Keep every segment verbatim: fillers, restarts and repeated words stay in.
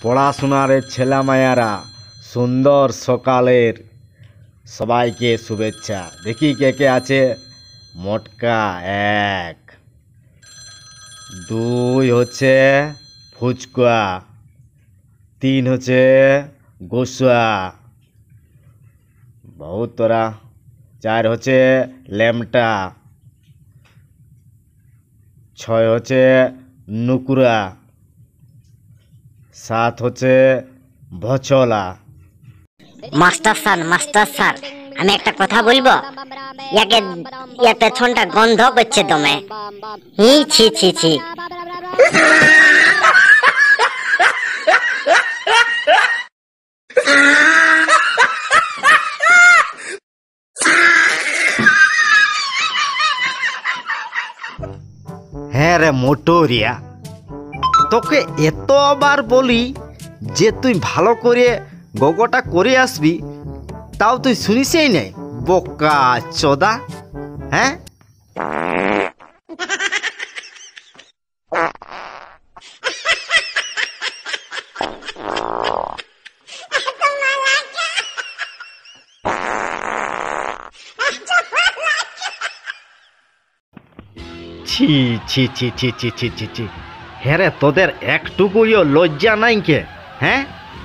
পড়াশোনার ছেলেমায়েরা সুন্দর সকালের সবাইকে শুভেচ্ছা। দেখি কে কে আছে। মটকা এক, দুই হচ্ছে ফুচকা, তিন হচ্ছে গোসা, বহুত তোরা, চার হচ্ছে ল্যামটা, ছয় হচ্ছে নুকুরা, সাত হচ্ছে ভচলা। মাস্টার স্যার মাস্টার স্যার আমি একটা কথা বলবো। ইয়াকে ইয়ার পেছনটা গন্ধ করছে দমে। হি ছি ছি ছি। হ্যাঁ রে মোটরিয়া, তোকে এতবার বলি যে তুই ভালো করে গোগোটা করে আসবি, তাও তুই শুনিসই নাই। বোকা চোদা। হ্যাঁ, ছি ছি ছি ছি ছি ছি ছি ছি। হ্যাঁ রে, তোদের একটুকুও লজ্জা নাই কে? হ্যাঁ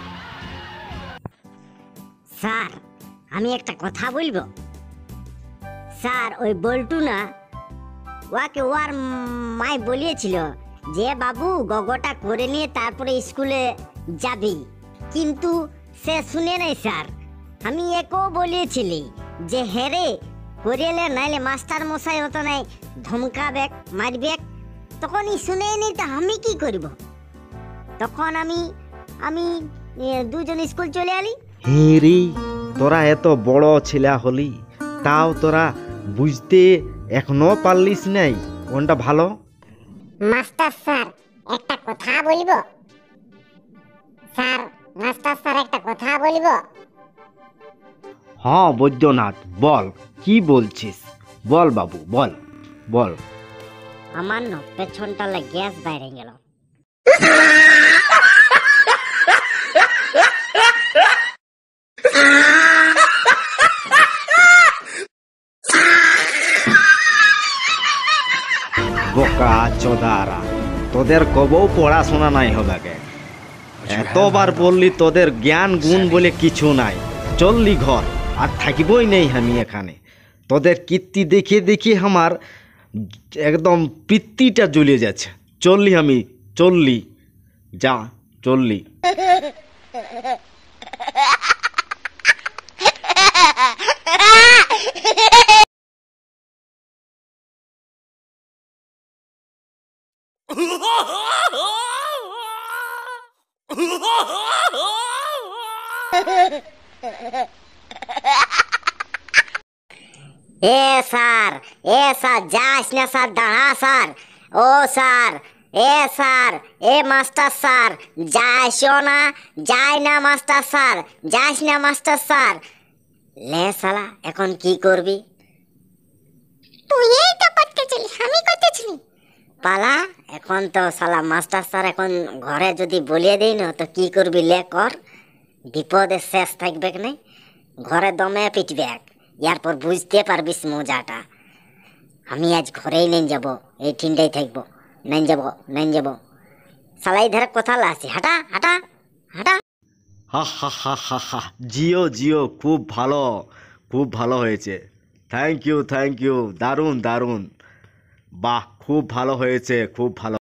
স্যার আমি একটা কথা বলবো। স্যার ওই বল্টু না, ওকে ওর মাই বলিয়েছিল যে বাবু গগটা করে নিয়ে তারপরে স্কুলে যাবি, কিন্তু সে শুনে নাই স্যার। আমি একও বলিয়েছিলি যে হেরে করিয়েলে নাইলে মাস্টার মশাই হতো নাই ধমকাবে মারবে, তখন ই শুনে নি, তো আমি কি করব? তখন আমি আমি এ, দুজন স্কুল চলে আলি। হেরি, তোরা এত বড় ছেলে হলি, তাও তোরা বুঝতে এখনো পারলিস নাই কোনটা ভালো। মাস্টার স্যার একটা কথা বলবো। স্যার মাস্টার স্যার একটা কথা বলবো। হ্যাঁ বৈদ্যনাথ, বল কি বলছিস? বল বাবু, বল বল। আমার না পেছনটালে গ্যাস বাইরে গেল। বোকা চোদারা, তোদের কবও পড়াশোনা নাই হবে গে। এতবার বললি তোদের জ্ঞান গুণ বলে কিছু নাই। চললি ঘর, আর থাকিবই নেই আমি এখানে। তোদের কীর্তি দেখে দেখে আমার একদম পিত্তিটা জ্বলে যাচ্ছে। চললি আমি, চললি, যা চললি। এ স্যার, এ স্যার যাস না স্যার, দাঁড়া স্যার। ও স্যার, এ স্যার, এ মাস্টার স্যার, যাইসো না, যাই না মাস্টার স্যার, যাস না মাস্টার স্যার। লে শালা, এখন কি করবি? তুই এই তো করতেছিলি, আমি করতেছিলি। পালা, এখন তো শালা মাস্টার স্যার এখন ঘরে যদি বলিয়ে দিই না, তো কি করবি লে কর। বিপদে শেষ থাকবে কি নাই, ঘরে দমে পিটবে, এরপর বুঝতে পারবিস মজাটা। আমি আজ ঘরেই নেই যাব, এই ঠিনটাই থাকবো, নেই যাব নেই যাব। শালাই ধারে কথা লাসি, হাঁটা হাঁটা হাঁটা। হা হা হা হা হা, জিও জিও, খুব ভালো, খুব ভালো হয়েছে। থ্যাংক ইউ থ্যাংক ইউ, দারুণ দারুণ, বাহ, খুব ভালো হয়েছে, খুব ভালো।